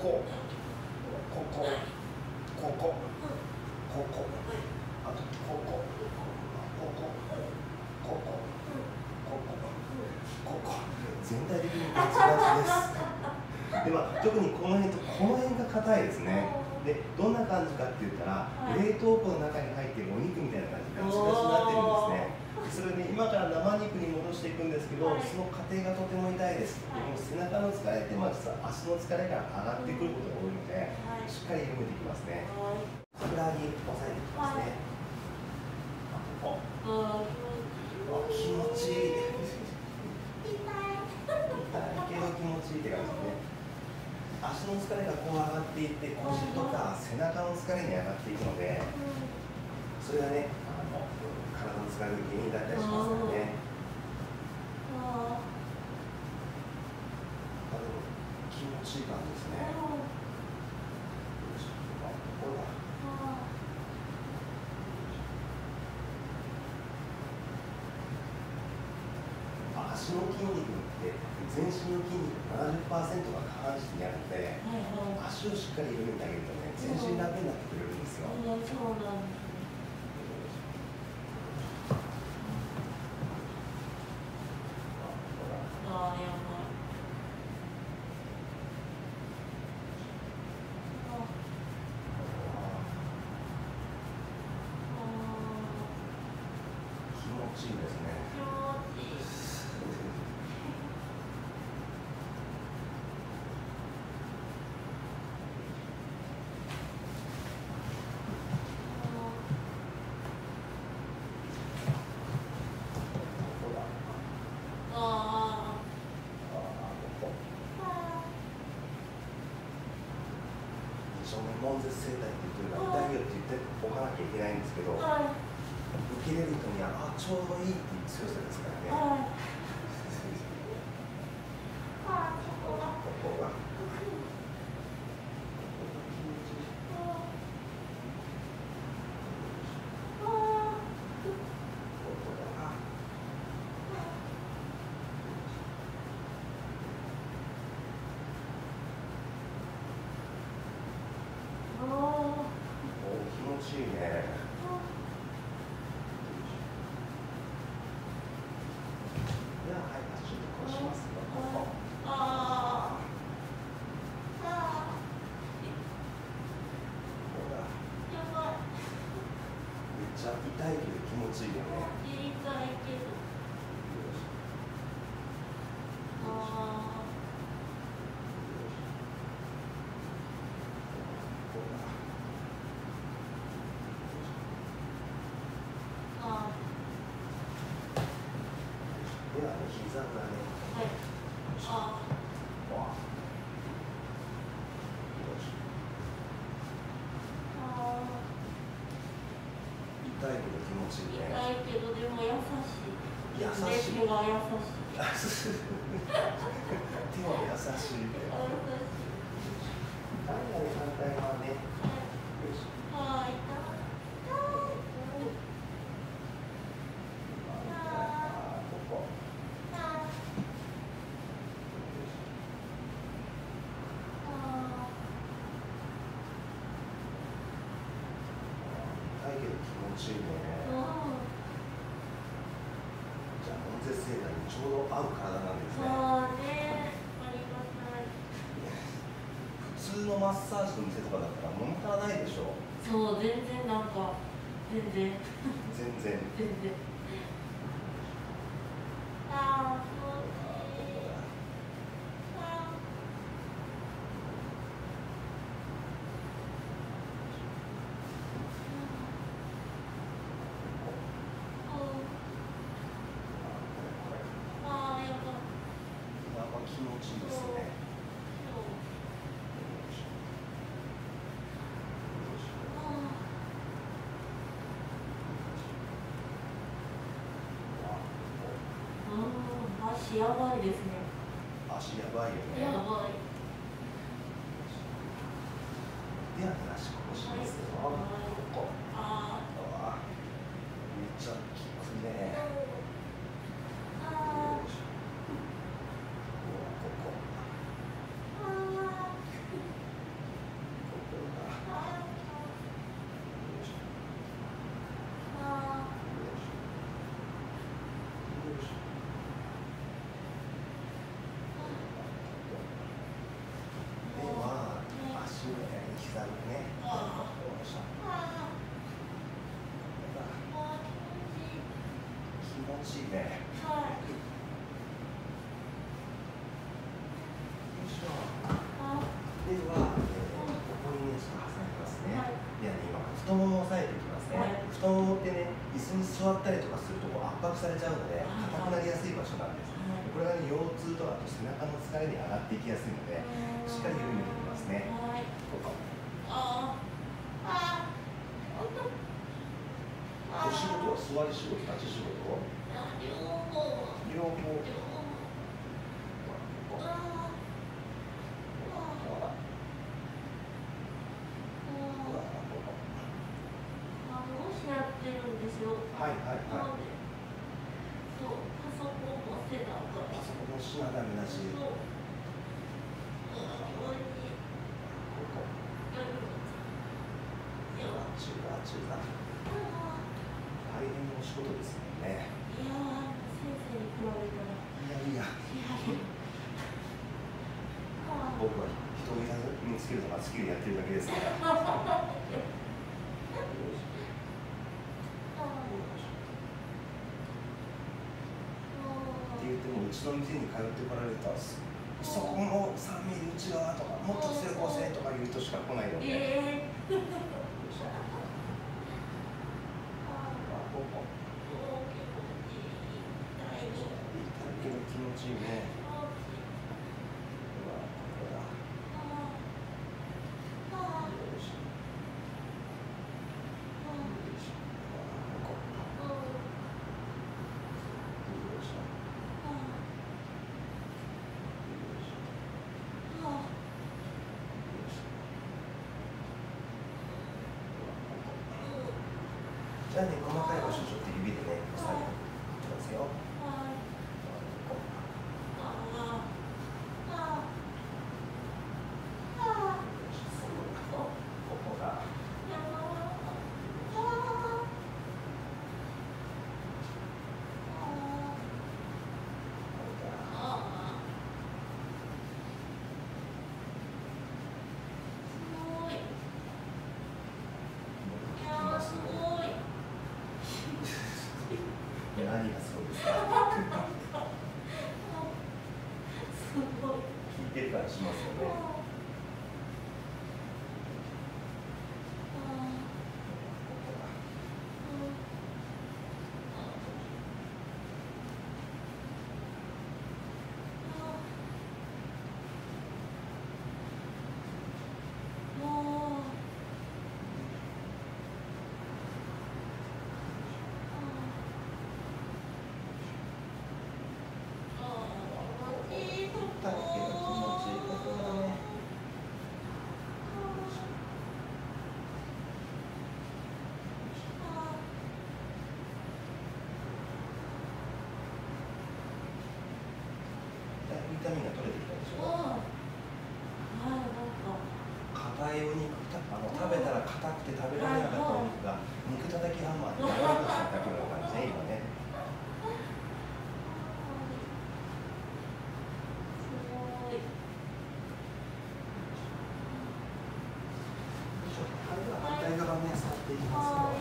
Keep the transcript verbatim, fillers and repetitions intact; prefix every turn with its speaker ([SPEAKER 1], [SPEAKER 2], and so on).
[SPEAKER 1] こ、ここ、ここ、ここ、あとここ、ここ、ここ、ここ、ここ、全体的にガチガチです。でまあ、特にこの辺とこの辺が硬いですね。でどんな感じかって言ったら、冷凍庫の中に入っているお肉みたいな感じでガチガチになってるんですね。それで今から生肉に戻していくんですけど、その過程がとても痛いです。でも背中の疲れって、まあ、実は足の疲れが上がってくることが多いので、しっかり緩めていきますね。ふくらはぎ押さえていきますね。あ、ここ。あ、気持ちいい。痛いけど気持ちいいって感じですね。足の疲れがこう上がっていって、腰とか背中の疲れに上がっていくので、それがね、あの体の疲れの原因だったりしますからね。あ、でも気持ちいい感じですね。ここだ。足の筋肉って全身の筋肉 ななじゅっパーセント が下半身にあるので、足をしっかり緩めてあげるとね、全身楽になってくれるんですよ。そうなんですね。ああ、やばい。気持ちいいですね。悶絶整体って言ってるから痛いよって言っておかなきゃいけないんですけど、受けれる人にはあちょうどいいっていう強さですからね。ここが気持ちいいね。では、はい、足ちょっとこうしますよ。ここ。ああ。ここだ。やばい。めっちゃ痛いけど気持ちいいよね。痛いけど。ああ。ではね、膝がね、はい、ああ、痛いけど気持ちいいね。痛いけどでも優しい。優しい。手が優しい。手は優しい。はい、反対側ね。はい。気持ちいいね。じゃあ悶絶整体にちょうど合う体なんですね。あーね、ありがたい。普通のマッサージの店とかだったら物足らないでしょ。そう、全然なんか全然全然全然。あー、気持ちいい。気持ちいいですね。足やばいですね。足やばいよね。やばい。では足こうしますよ。ここ。ああ。めっちゃ効くね。ここ。 ちいいね。
[SPEAKER 2] はい。
[SPEAKER 1] よいしょ。では、えー、ここにね、ちょっと挟みますね。
[SPEAKER 2] はい、
[SPEAKER 1] ではね、今、太ももを押さえていきますね。はい、太ももってね、椅子に座ったりとかするとこう圧迫されちゃうので、硬くなりやすい場所なんです。はい、これがね、腰痛とかあと背中の疲れに上がっていきやすいので、しっかり緩めていきますね。はい、ここああお仕事は座り仕事、立ち仕事？両方。両方。はいはいはい。
[SPEAKER 2] そう、パソコンもせなあかん。
[SPEAKER 1] パソコンもしなダメだし。そう。中だ中だ。大変なお仕事ですもんね。
[SPEAKER 2] いやー、先生に比べたら。
[SPEAKER 1] いやいや。僕は人を見つけるのが好きでやってるだけですから。って言ってもうちの店に通ってこられたらそこのさんミリ内側とかもっと強く押せとか言う人しか来ないので、えー、ここ痛いけど気持ちいいね。じゃあね、細かい場所ちょっと指でね、押さえていきますよ。ここが。何がそうですか。聞いてるからしますよね。痛みが取れてきたでしょ。はい、なんか硬いお肉、あの食べたら硬くて食べられなかったお肉が肉叩きハンマーで柔らかくされたような感じね、今ね。反対側ね、触っていきますよ。